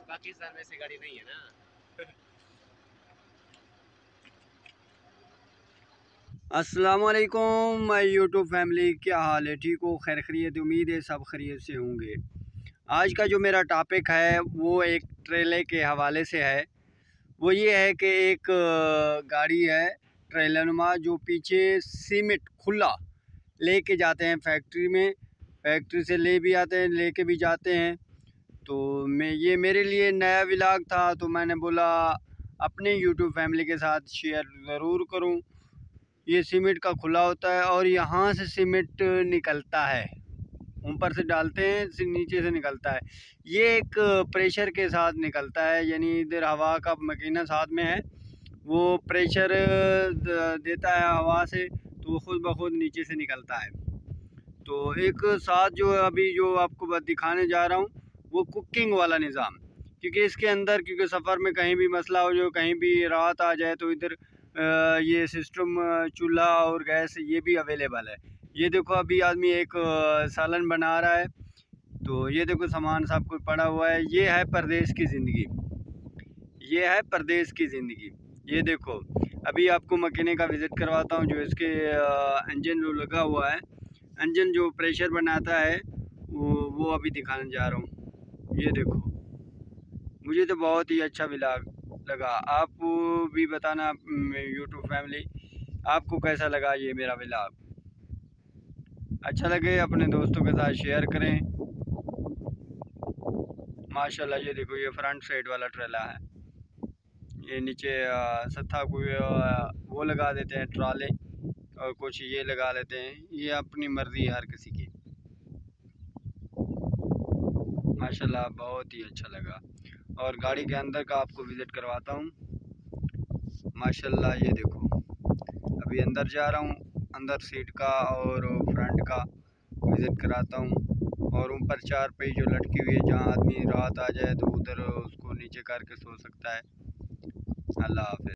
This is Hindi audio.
पाकिस्तान में ऐसी गाड़ी नहीं है ना। अस्सलाम वालेकुम माय यूट्यूब फैमिली, क्या हाल है? ठीक हो? खैर खैरियत? उम्मीद है सब खैरियत से होंगे। आज का जो मेरा टॉपिक है वो एक ट्रेलर के हवाले से है। वो ये है कि एक गाड़ी है ट्रेलरनुमा जो पीछे सीमेंट खुला लेके जाते हैं फैक्ट्री में, फैक्ट्री से ले भी आते हैं, लेके भी जाते हैं। तो ये मेरे लिए नया व्लॉग था, तो मैंने बोला अपने यूट्यूब फैमिली के साथ शेयर ज़रूर करूं। ये सीमेंट का खुला होता है और यहाँ से सीमेंट निकलता है, ऊपर से डालते हैं, नीचे से निकलता है। ये एक प्रेशर के साथ निकलता है, यानी इधर हवा का मकीना साथ में है, वो प्रेशर देता है हवा से, तो वो खुद ब खुद नीचे से निकलता है। तो एक साथ जो अभी जो आपको दिखाने जा रहा हूँ वो कुकिंग वाला निज़ाम, क्योंकि इसके अंदर क्योंकि सफ़र में कहीं भी मसला हो, जो कहीं भी राहत आ जाए, तो इधर ये सिस्टम चूल्हा और गैस ये भी अवेलेबल है। ये देखो अभी आदमी एक सालन बना रहा है, तो ये देखो सामान सब कुछ पड़ा हुआ है। ये है परदेश की ज़िंदगी, ये है परदेश की ज़िंदगी। ये देखो अभी आपको मकीने का विज़िट करवाता हूँ, जो इसके इंजन जो लगा हुआ है, इंजन जो प्रेशर बनाता है वो अभी दिखाने जा रहा हूँ। ये देखो, मुझे तो बहुत ही अच्छा व्लॉग लगा। आप भी बताना यूट्यूब फैमिली, आपको कैसा लगा ये मेरा व्लॉग। अच्छा लगे अपने दोस्तों के साथ शेयर करें। माशाल्लाह ये देखो, ये फ्रंट साइड वाला ट्रेला है। ये नीचे सत्ता को वो लगा देते हैं ट्राले, और कुछ ये लगा लेते हैं। ये अपनी मर्ज़ी है हर किसी की। माशाल्लाह बहुत ही अच्छा लगा। और गाड़ी के अंदर का आपको विज़िट करवाता हूँ। माशाल्लाह ये देखो, अभी अंदर जा रहा हूँ, अंदर सीट का और फ्रंट का विज़िट कराता हूँ। और ऊपर चार पहिए जो लटकी हुई है, जहाँ आदमी रात आ जाए तो उधर उसको नीचे करके सो सकता है। अल्लाह हाफ़िज़।